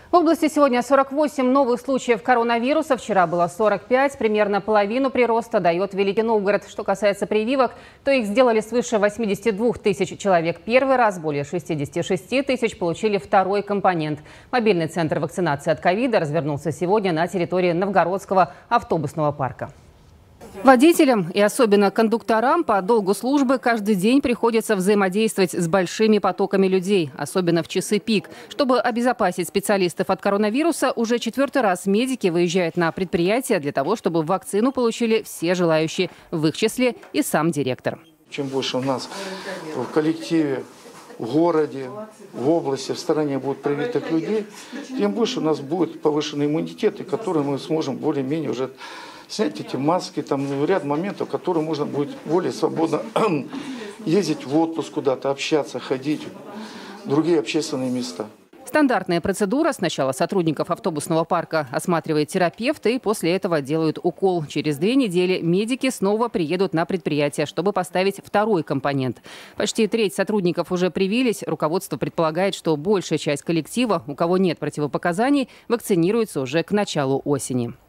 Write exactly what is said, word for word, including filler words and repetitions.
В области сегодня сорок восемь новых случаев коронавируса. Вчера было сорок пять. Примерно половину прироста дает Великий Новгород. Что касается прививок, то их сделали свыше восьмидесяти двух тысяч человек первый раз. Более шестидесяти шести тысяч получили второй компонент. Мобильный центр вакцинации от ковида развернулся сегодня на территории Новгородского автобусного парка. Водителям и особенно кондукторам по долгу службы каждый день приходится взаимодействовать с большими потоками людей, особенно в часы пик. Чтобы обезопасить специалистов от коронавируса, уже четвертый раз медики выезжают на предприятия для того, чтобы вакцину получили все желающие, в их числе и сам директор. Чем больше у нас в коллективе, в городе, в области, в стране будет привитых людей, тем больше у нас будет повышенный иммунитет, и который мы сможем более-менее уже снять эти маски, там ряд моментов, которые можно будет более свободно ездить в отпуск куда-то, общаться, ходить в другие общественные места. Стандартная процедура. Сначала сотрудников автобусного парка осматривает терапевт, и после этого делают укол. Через две недели медики снова приедут на предприятие, чтобы поставить второй компонент. Почти треть сотрудников уже привились. Руководство предполагает, что большая часть коллектива, у кого нет противопоказаний, вакцинируется уже к началу осени.